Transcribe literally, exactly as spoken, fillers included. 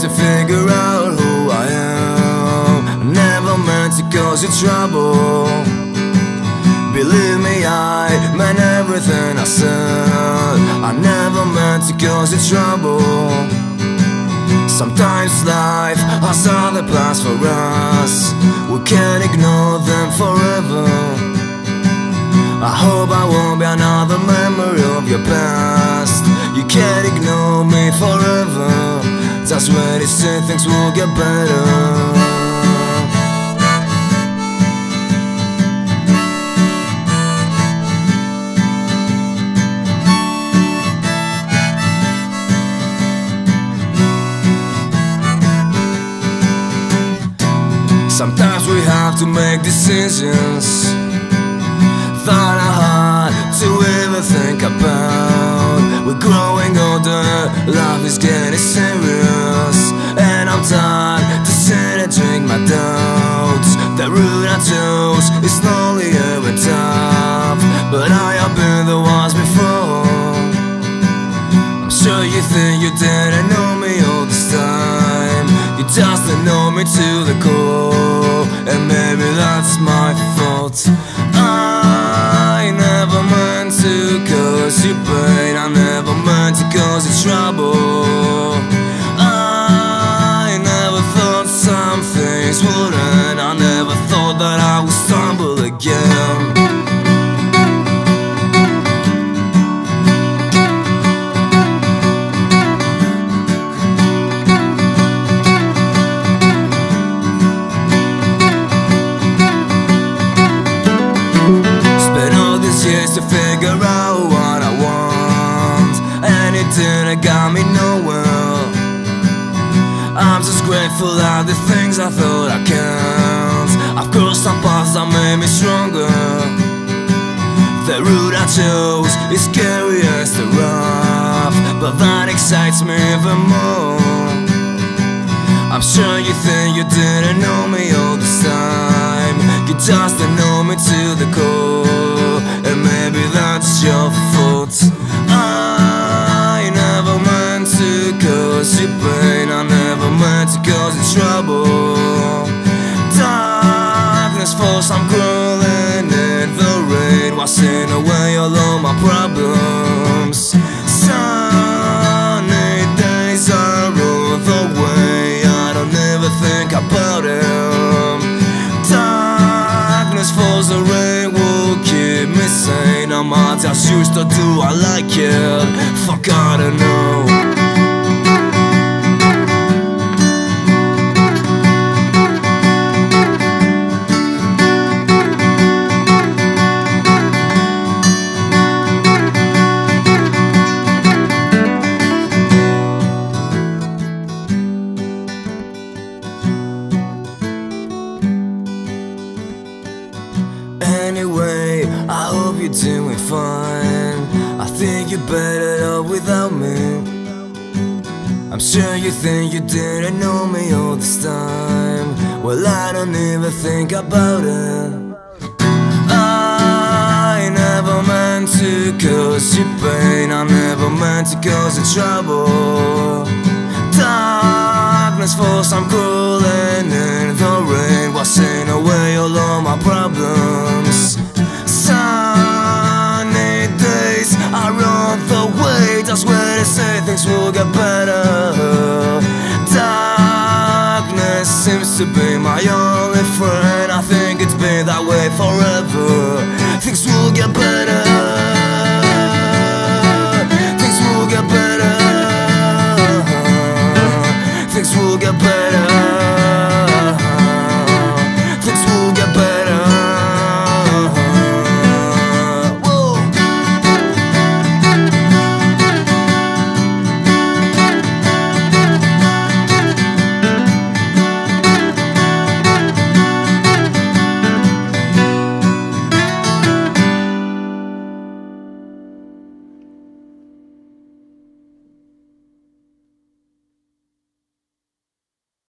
to figure out who I am. Never meant to cause you trouble. Believe me, I meant everything I said. I never meant to cause you trouble. Sometimes life has other plans for us. We can't ignore them forever. I hope I won't be another memory of your past. You can't ignore me forever. Just when you say things will get better. Sometimes we have to make decisions that are hard to even think about. We're growing older, life is getting serious, and I'm tired to sit and drink my doubts. The route I chose is lonelier and tough, but I have been the ones before. I'm sure you think you didn't know me all this time. You just don't know me to the core, and maybe that's my fault. I never meant to cause you pain. I never meant to cause you trouble. I never thought some things would end. I never thought that I would stumble again. Years to figure out what I want, and it didn't got me nowhere. I'm just grateful at the things I thought I can't. I've crossed some paths that made me stronger. The route I chose is scary as the rough, but that excites me even more. I'm sure you think you didn't know me all this time. You just don't know me to the core, and maybe that's your fault. I never meant to cause you pain. I never meant to cause you trouble. Darkness falls, I'm crawling in the rain, washing away all of my problems. Sunny days are all the way. I don't ever think about him. Darkness falls, the rain will keep me sane. I'm not just used to do I like it. Fuck, I don't know. Anyway, I hope you're doing fine. I think you're better off without me. I'm sure you think you didn't know me all this time. Well, I don't even think about it. I never meant to cause you pain. I never meant to cause you trouble. Darkness falls, I'm crawling in the rain, washing away all of my problems. Sunny days are on the way, just when they say things will get better. Darkness seems to be my only friend. I think it's been that way forever.